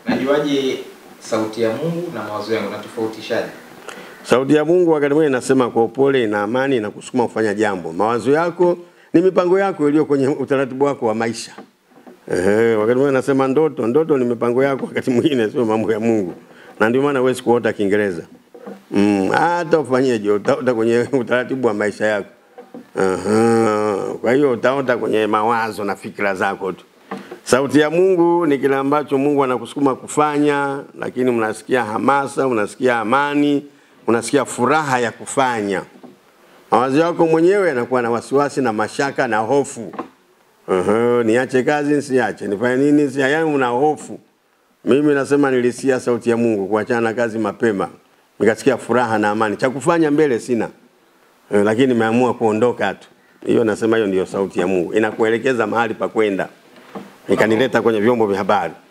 Najuaje sauti ya Mungu na mawazo yangu, na tofautishaje? Sauti ya Mungu wakati mwingine inasema kwa upole na amani na kusukuma kufanya jambo. Mawazo yako ni mipango yako iliyo kwenye utaratibu wako wa maisha. Wakati mwingine inasema ndoto ni mipango yako, wakati mwingine sio mambo ya Mungu. Na ndio maana huwezi kuota Kiingereza. Hata ufanyeje utaota kwenye utaratibu wa maisha yako. Kwa hiyo utaota kwenye mawazo na fikra zako tu. Sauti ya Mungu ni kile ambacho Mungu anakusukuma kufanya, lakini unasikia hamasa, unasikia amani, unasikia furaha ya kufanya. Mawazo yako mwenyewe yanakuwa na wasiwasi na mashaka na hofu. Niache kazi nisiache, nifanye nini nisiache, yani una hofu. Mimi nasema nilisikia sauti ya Mungu kuachana na kazi mapema. Nikasikia furaha na amani. Cha kufanya mbele sina. Lakini nimeamua kuondoka tu. Hiyo nasema hiyo ndio sauti ya Mungu. Inakuelekeza mahali pa kwenda. Ikanileta kwenye vyombo vya habari.